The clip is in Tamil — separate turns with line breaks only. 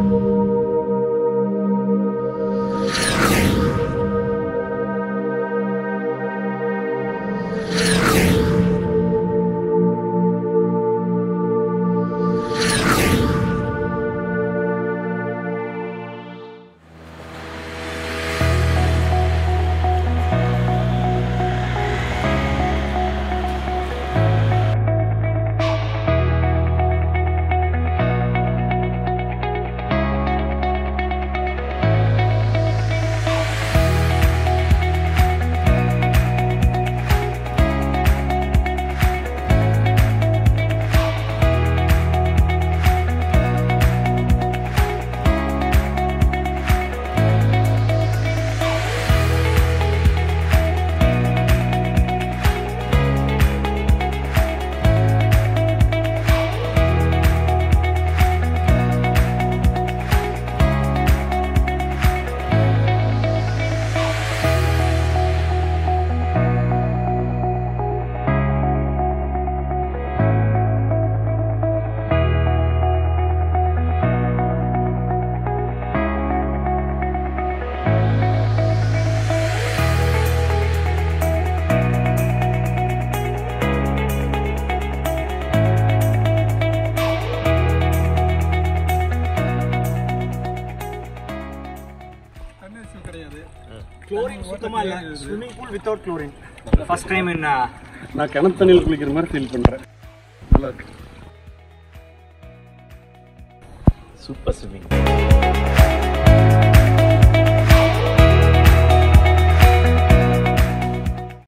Chlorine சுத்தமா இல்ல. Swimming pool without chlorine. First time in
நான் கிணத்து தண்ணியில் குளிக்கிற மாதிரி ஃபீல் பண்றேன். நல்லா இருக்கு.
Super swimming.